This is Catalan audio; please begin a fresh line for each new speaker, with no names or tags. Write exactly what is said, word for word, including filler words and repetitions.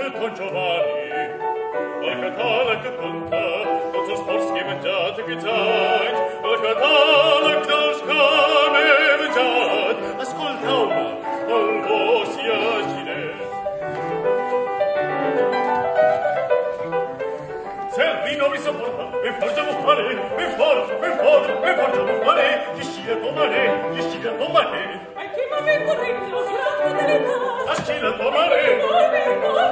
Don Giovanni, al catalog conta, tot els ports que he menjat aquests anys, al catàleg dels que m'he menjat, escolteu-me, el vos llegiré. Servino vi sopporta, ben forza vos pare, ben forza, ben forza, ben forza vos pare, giscire tomare, giscire tomare.
Ai che momento regno, grande dell'età,
Ascila tomare,
come, come,